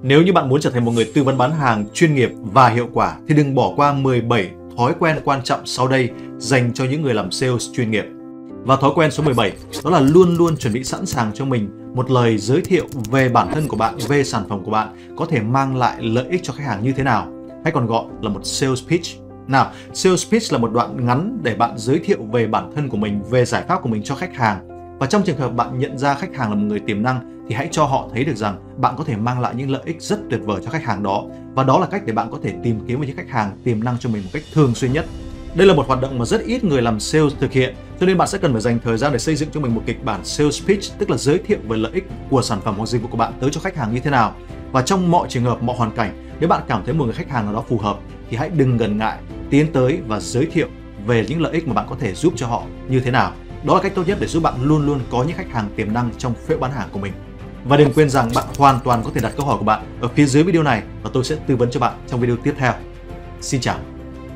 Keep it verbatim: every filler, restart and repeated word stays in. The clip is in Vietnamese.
Nếu như bạn muốn trở thành một người tư vấn bán hàng chuyên nghiệp và hiệu quả thì đừng bỏ qua mười bảy thói quen quan trọng sau đây dành cho những người làm sales chuyên nghiệp. Và thói quen số mười bảy đó là luôn luôn chuẩn bị sẵn sàng cho mình một lời giới thiệu về bản thân của bạn, về sản phẩm của bạn có thể mang lại lợi ích cho khách hàng như thế nào, hay còn gọi là một sales pitch. Nào, sales pitch là một đoạn ngắn để bạn giới thiệu về bản thân của mình, về giải pháp của mình cho khách hàng. Và trong trường hợp bạn nhận ra khách hàng là một người tiềm năng thì hãy cho họ thấy được rằng bạn có thể mang lại những lợi ích rất tuyệt vời cho khách hàng đó. Và đó là cách để bạn có thể tìm kiếm những khách hàng tiềm năng cho mình một cách thường xuyên nhất. Đây là một hoạt động mà rất ít người làm sales thực hiện, cho nên bạn sẽ cần phải dành thời gian để xây dựng cho mình một kịch bản sales pitch, tức là giới thiệu về lợi ích của sản phẩm hoặc dịch vụ của bạn tới cho khách hàng như thế nào. Và trong mọi trường hợp, mọi hoàn cảnh, nếu bạn cảm thấy một người khách hàng nào đó phù hợp thì hãy đừng ngần ngại tiến tới và giới thiệu về những lợi ích mà bạn có thể giúp cho họ như thế nào. Đó là cách tốt nhất để giúp bạn luôn luôn có những khách hàng tiềm năng trong phễu bán hàng của mình. Và đừng quên rằng bạn hoàn toàn có thể đặt câu hỏi của bạn ở phía dưới video này và tôi sẽ tư vấn cho bạn trong video tiếp theo. Xin chào!